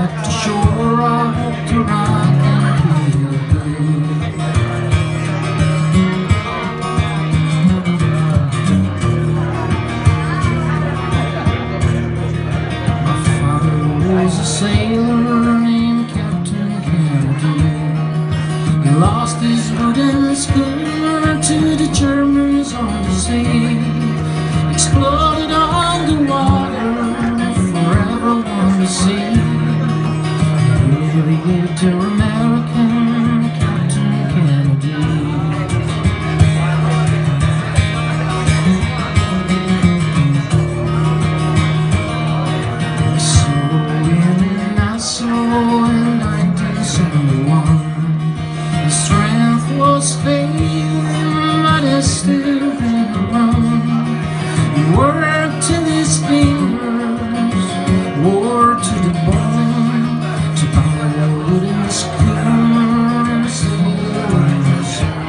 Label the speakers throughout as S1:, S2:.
S1: left the shore, I hope to rock and feel good. My father was a sailor named Captain Kennedy. He lost his wooden schooner to the Germans on the sea. Exploded on the water for everyone to see. He lived to American Captain Kennedy. So in Nassau in 1971, his strength was failing, but he still didn't run. He worked till his fingers wore to the bone to buy a wooden schooner sailing the sun.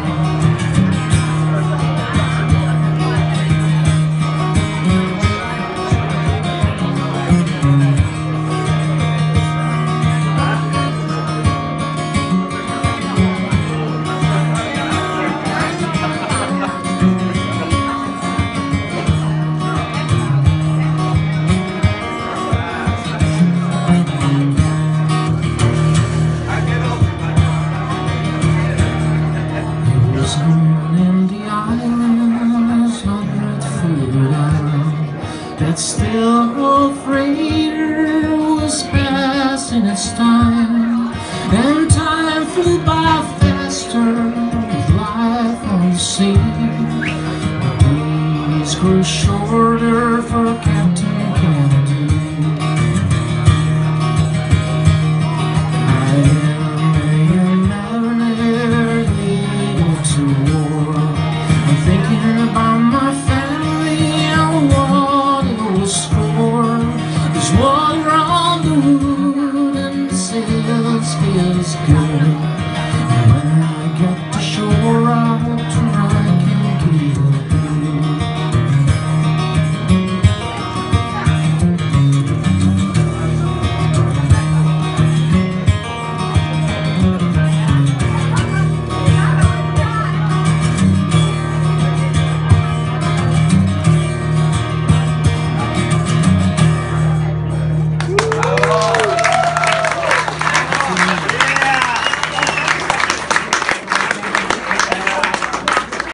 S1: In the islands, 100 foot island, that still old freighter was passing its time, and time flew by faster with life on the sea. The days grew shorter for Captain Kennedy. I am a mariner headed to war. I'm thinking about my family and what it was for. There's water on the wood and the sails feels good.